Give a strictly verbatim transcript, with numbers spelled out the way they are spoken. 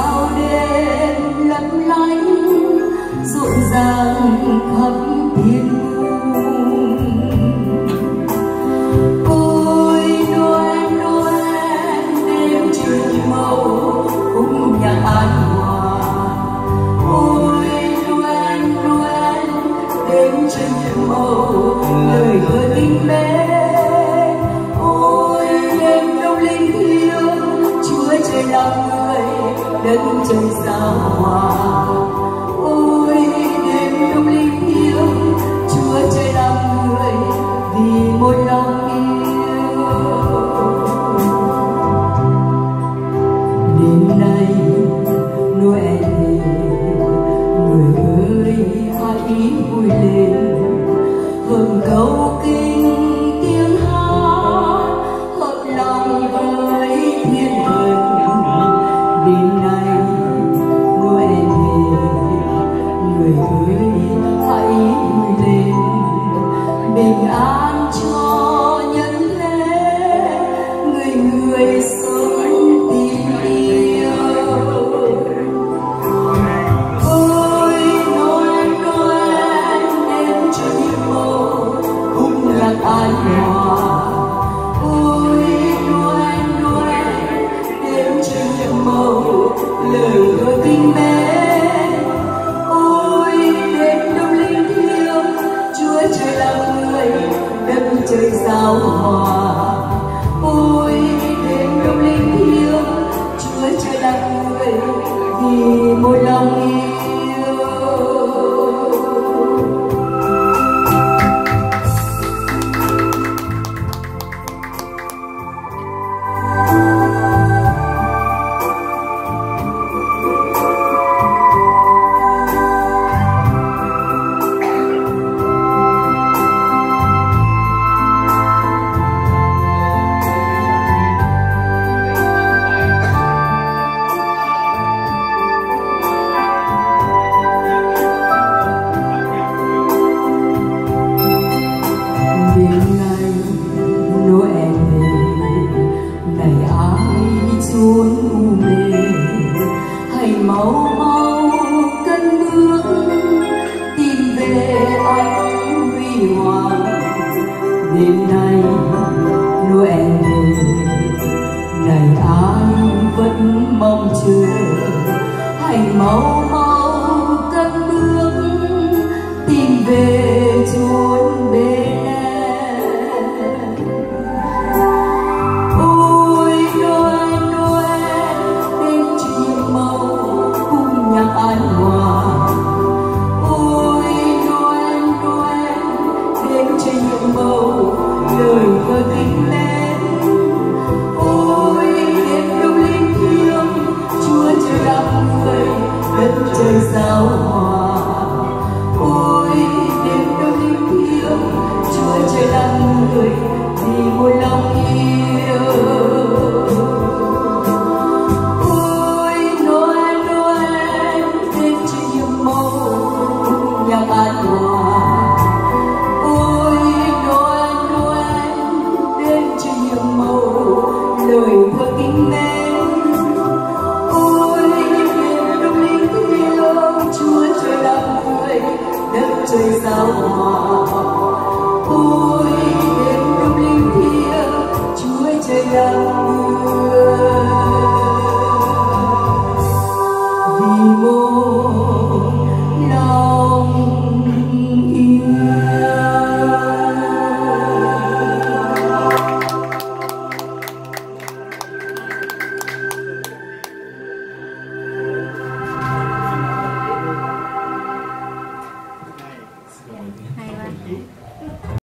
sao đêm lấp lánh rộn ràng khắp thiên cung. Ôi Noel Noel đêm trời màu cùng nhạc an hòa. Ôi Noel Noel đêm trời màu lời thơ tình mến. Ôi đêm đông linh thiêng Chúa trời làm người đất trời sao hòa. Ôi đêm đông linh thiêng Chúa trời làm người vì một lòng yêu. Đêm nay Noel về, người ơi hãy vui lên, hưởng câu kinh tiếng hát hợp lòng với thiên thần. Đêm nay Noel về, người ơi hãy vui lên, bình an cho nhân thế, người người sống tin yêu. Ôi Noel Noel đêm trời màu cùng nhạc an hòa. Ôi Noel Noel đêm trời màu lời thơ tình mến. Ôi đêm đông linh thiêng Chúa trời làm người đất trời sao hòa. Ôi đêm đông linh thiêng Chúa trời làm người vì một lòng yêu. Đêm nay Noel về, này ai chốn u mê, hãy mau mau cất bước tìm về ánh huy hoàng. Đêm nay Noel về, này ai vẫn mong chờ, hãy mau mau cất bước tìm về chốn bên. An hòa. Ôi Noel Noel đêm trời nhiệm màu lời thơ tình mến. Ôi đêm đông linh thiêng Chúa trời làm người đất trời sao hòa. Ôi đêm đông linh thiêng Chúa trời làm người vì một lòng yêu. Nhạc an hòa. Ôi Noel Noel đêm trời nhiệm màu lời thơ tình mến. Ôi đêm đông linh thiêng Chúa trời làm người đất trời sao hòa.